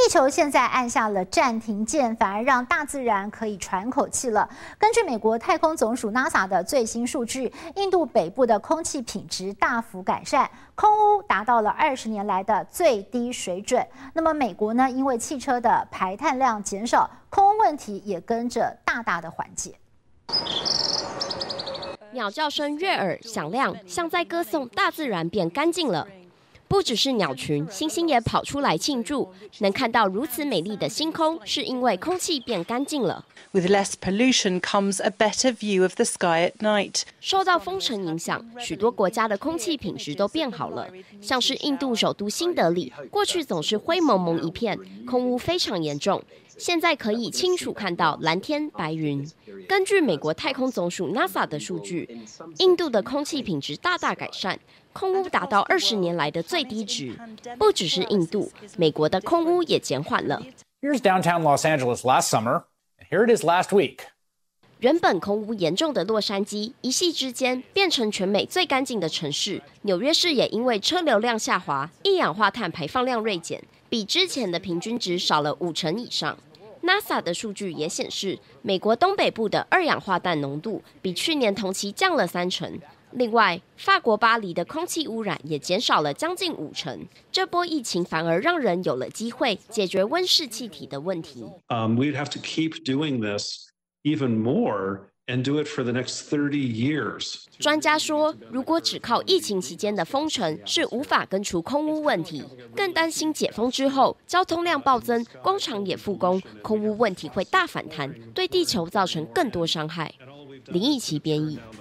球现在按下了暂停键，反而让大自然可以喘口气了。根据美国太空总署 NASA 的最新数据，印度北部的空气品质大幅改善，空污达到了20年来的最低水准。那么美国呢，因为汽车的排碳量减少，空污问题也跟着大大的缓解。 鸟叫声悦耳响亮，像在歌颂大自然变干净了。不只是鸟群，星星也跑出来庆祝。能看到如此美丽的星空，是因为空气变干净了。 With less pollution comes a better view of the sky at night. 受到风尘影响，许多国家的空气品质都变好了。像是印度首都新德里，过去总是灰蒙蒙一片，空污非常严重。现在可以清楚看到蓝天白云。根据美国太空总署 NASA 的数据，印度的空气品质大大改善，空污达到20年来的最低值。不只是印度，美国的空污也减缓了。 Here's downtown Los Angeles last summer, and here it is last week. 原本空污严重的洛杉矶，一夕之间变成全美最干净的城市。纽约市也因为车流量下滑，一氧化碳排放量锐减，比之前的平均值少了50%以上。NASA 的数据也显示，美国东北部的二氧化氮浓度比去年同期降了30%。另外，法国巴黎的空气污染也减少了将近50%。这波疫情反而让人有了机会解决温室气体的问题。 We'd have to keep doing this even more and do it for the next 30 years. 专家说，如果只靠疫情期间的封城是无法根除空污问题，更担心解封之后交通量暴增，工厂也复工，空污问题会大反弹，对地球造成更多伤害。林奕琪编译。